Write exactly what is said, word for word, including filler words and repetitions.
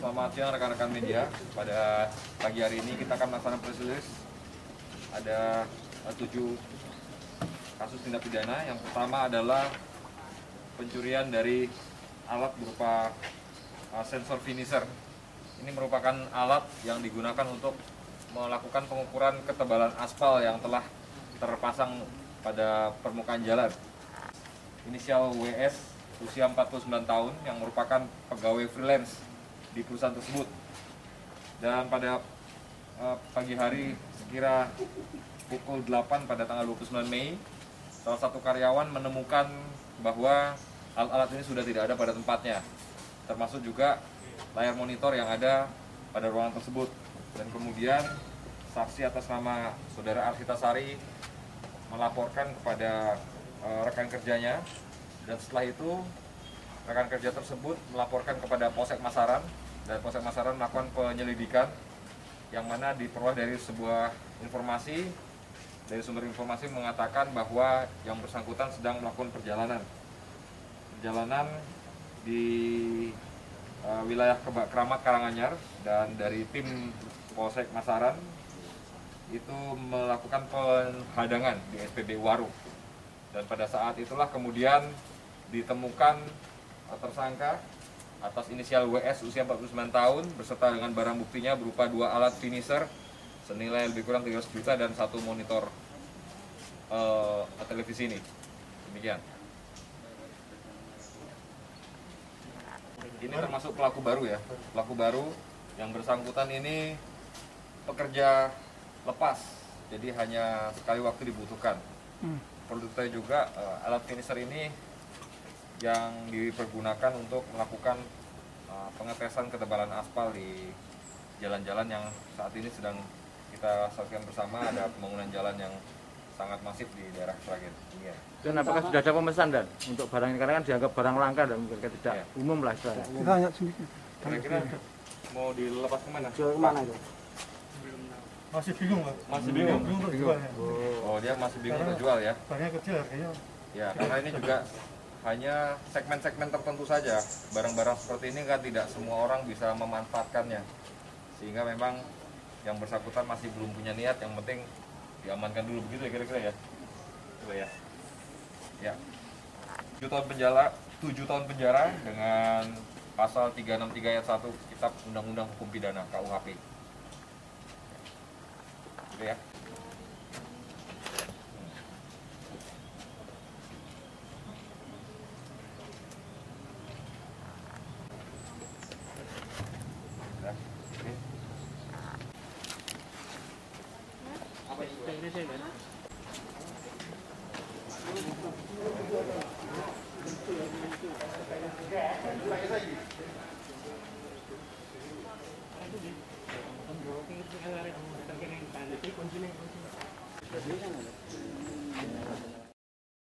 selamat siang rekan-rekan media. Pada pagi hari ini kita akan melaksanakan press release. Ada tujuh kasus tindak pidana. Yang pertama adalah pencurian dari alat berupa uh, sensor finisher. Ini merupakan alat yang digunakan untuk melakukan pengukuran ketebalan aspal yang telah terpasang pada permukaan jalan. Inisial W S, usia empat puluh sembilan tahun, yang merupakan pegawai freelance di perusahaan tersebut. Dan pada uh, pagi hari sekira pukul delapan pada tanggal dua puluh sembilan Mei, salah satu karyawan menemukan bahwa alat-alat ini sudah tidak ada pada tempatnya, termasuk juga layar monitor yang ada pada ruangan tersebut. Dan kemudian saksi atas nama saudara Arsitasari melaporkan kepada uh, rekan kerjanya, dan setelah itu rekan kerja tersebut melaporkan kepada Polsek Masaran, dan Polsek Masaran melakukan penyelidikan yang mana diperoleh dari sebuah informasi dari sumber informasi mengatakan bahwa yang bersangkutan sedang melakukan perjalanan perjalanan di uh, wilayah Keramat Karanganyar, dan dari tim Polsek Masaran itu melakukan penghadangan di S P B U Waru. Dan pada saat itulah kemudian ditemukan uh, tersangka atas inisial W S usia empat puluh sembilan tahun beserta dengan barang buktinya berupa dua alat finisher senilai lebih kurang tiga ratus juta dan satu monitor uh, televisi ini. Demikian. Ini termasuk pelaku baru ya, pelaku baru yang bersangkutan ini pekerja lepas, jadi hanya sekali waktu dibutuhkan. Perlu diketahui juga uh, alat finisher ini yang dipergunakan untuk melakukan uh, pengetesan ketebalan aspal di jalan-jalan yang saat ini sedang kita saksikan bersama. Ada pembangunan jalan yang sangat masif di daerah Sragen. Ya. Dan apakah sudah ada pemesan dan untuk barang ini, karena kan dianggap barang langka dan mungkin tidak ya. Umum lah istilahnya. Kita hanya sedikit. Kira-kira mau dilepas kemana? Jual kemana itu? Masih bingung Pak. Masih bingung? Bingung untuk jual ya. Oh, dia masih bingung untuk jual ya? Barangnya kecil harganya. Ya, karena ini juga hanya segmen-segmen tertentu saja. Barang-barang seperti ini kan tidak semua orang bisa memanfaatkannya. Sehingga memang yang bersangkutan masih belum punya niat, yang penting diamankan dulu, begitu ya kira-kira ya? Coba ya. Ya. tujuh tahun penjara, tujuh tahun penjara dengan pasal tiga enam tiga ayat satu Kitab Undang-Undang Hukum Pidana K U H P. Gitu ya.